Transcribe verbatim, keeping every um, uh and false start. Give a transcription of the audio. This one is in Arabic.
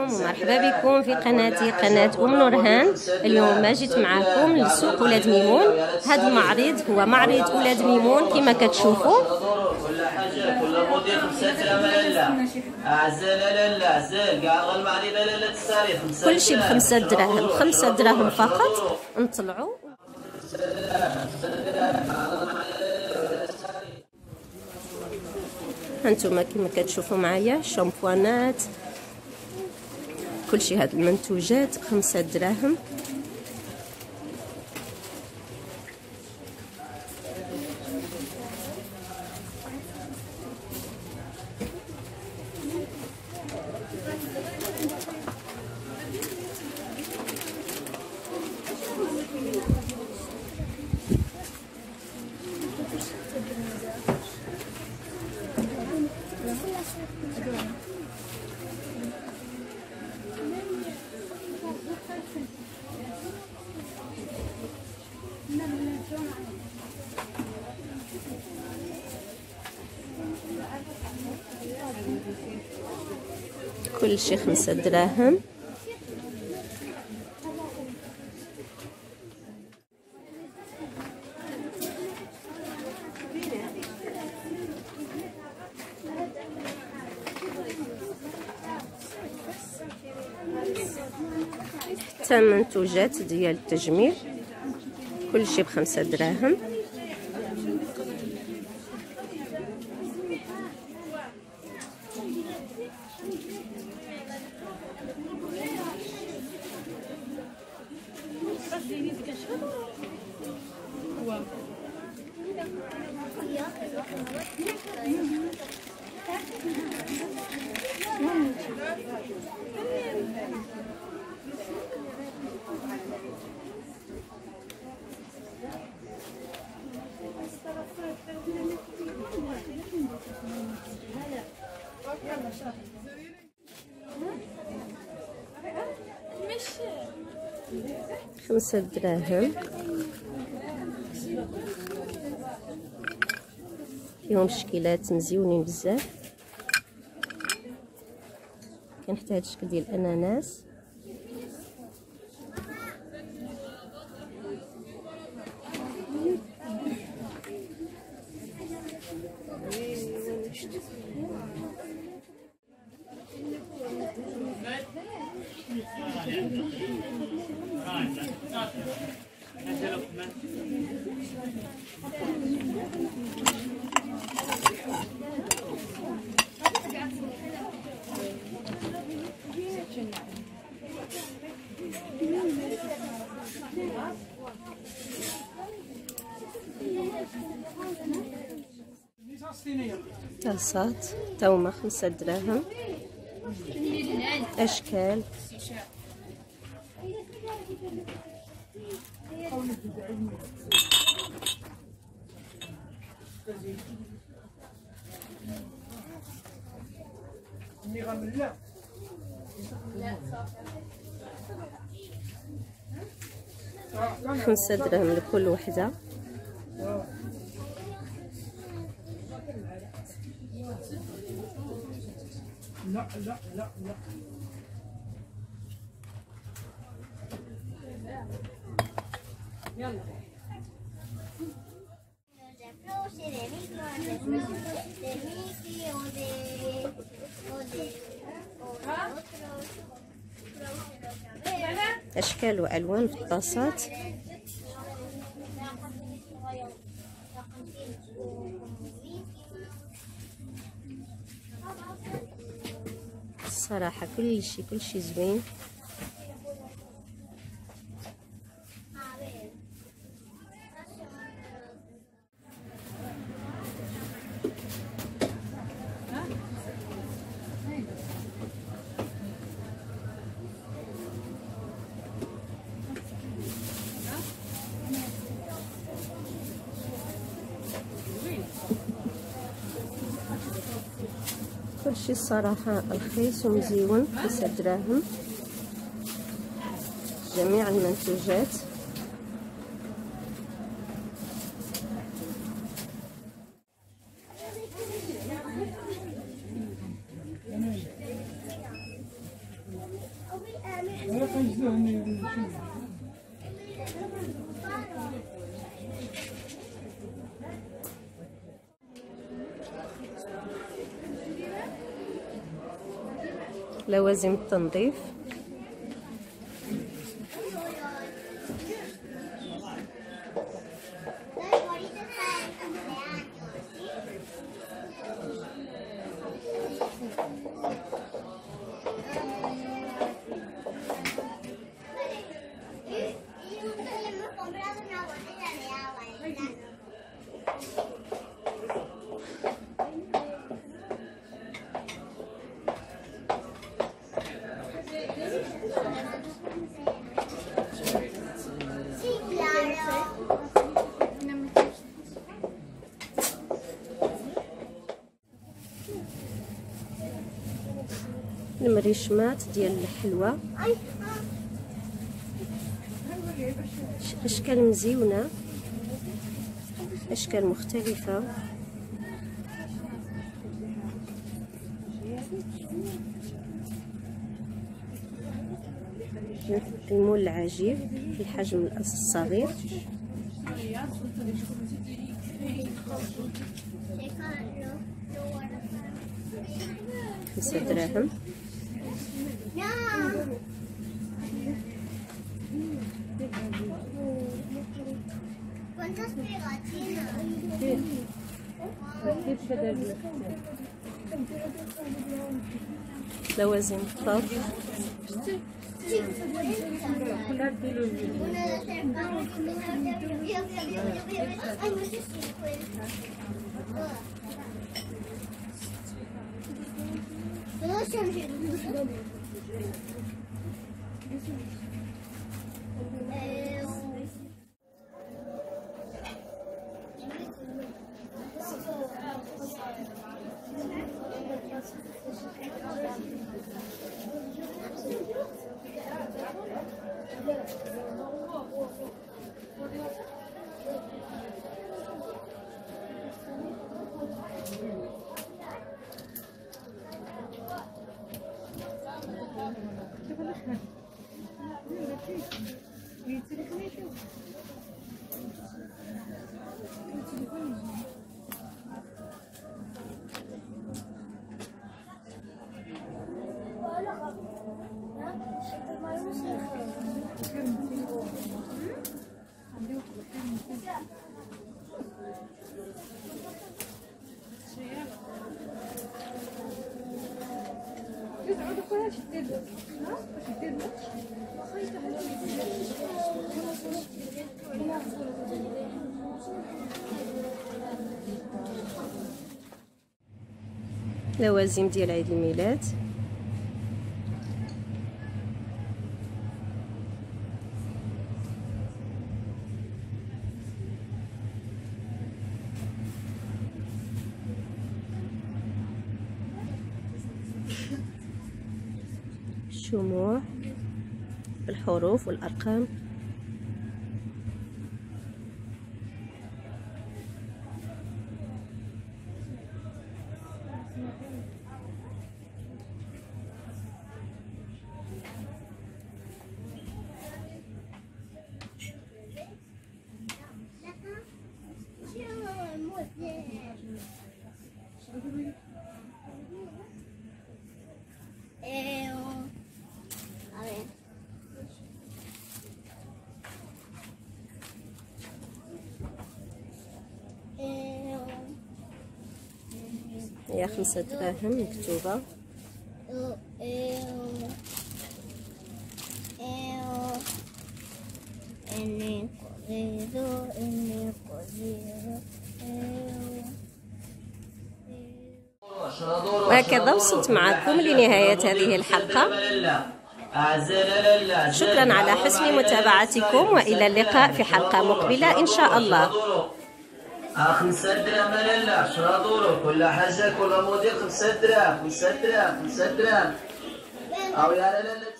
عليكم ومرحبا بكم في قناتي قناة أم نورهان. اليوم جيت معكم لسوق ولاد ميمون. هذا المعرض هو معرض ولاد ميمون كما كتشوفوا. كل حاجه كل موديل خمسة دراهم لاله عزال لاله عزال كاع المعرض لاله التساري خمسة كل شيء بخمسة دراهم، خمسة دراهم فقط. نطلعوا هانتوما كما كتشوفوا معايا شامبوانات، كل شيء. هاد المنتوجات خمسة دراهم. كل شيء خمسة دراهم. حتى منتوجات ديال التجميل كل شيء بخمسة دراهم. خمسة دراهم. فيهم شكلات مزيونين بزاف. كاين حتى هاد الشكل ديال الاناناس. طاسات توما خمسة دراهم. أشكال خمسة دراهم لكل وحدة. لا لا لا لا يلا أشكال وألوان في الطاسات. الصراحة كل شيء كل شيء زوين. كل شيء الصراحة رخيص ومزيون. خمسة دراهم جميع المنتوجات. لوازم التنظيف. المريشمات ديال الحلوى، اشكال مزيونه، اشكال مختلفه. المول العجيب في الحجم الصغير، خمسة دراهم. لوازم الطبخ، لوازم ديال عيد الميلاد. الشموع بالحروف والأرقام. هي خمسة دراهم مكتوبة. وهكذا وصلت معكم لنهاية هذه الحلقة. شكرا على حسن متابعتكم، وإلى اللقاء في حلقة مقبلة إن شاء الله. خمسة دراهم لالا شرا دورو كل حاجة كل موديل خمسة دراهم خمسة دراهم خمسة دراهم أو يا لالا.